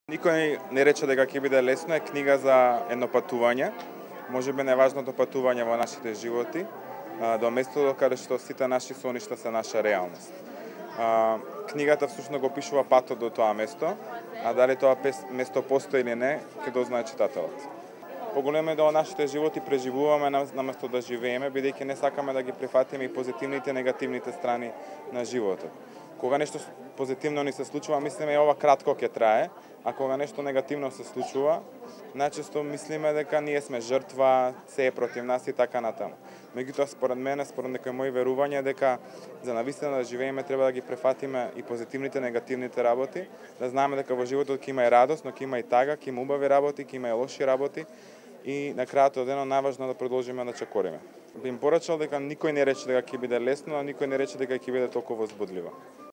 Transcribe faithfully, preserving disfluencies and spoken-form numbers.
Никој не рече дека ќе биде лесно, е книга за едно патување, можеби најважното патување во нашите животи, до местото каде што сите наши соништа се наша реалност. Книгата всушност го пишува патот до тоа место, а дали тоа место постои или не, ќе дознае читателот. Поголемиот дел од нашите животи преживуваме наместо да живееме, бидејќи не сакаме да ги прифатиме и позитивните и негативните страни на животот. Кога нешто позитивно ни се случува, мислиме и ова кратко ќе трае, а кога нешто негативно се случува, најчесто мислиме дека ние сме жртва, се е против нас и така натаму. Меѓутоа, според мене, според некои мои верувања, дека за навистина да живееме треба да ги префатиме и позитивните и негативните работи, да знаеме дека во животот ќе има и радост, но ќе има и тага, ќе има убави работи, ќе има и лоши работи, и на крајот од денот најважно да продолжиме да чекориме. Би им порачал дека никој не рече дека ќе биде лесно, а никој не рече дека ќе биде толку возбудливо.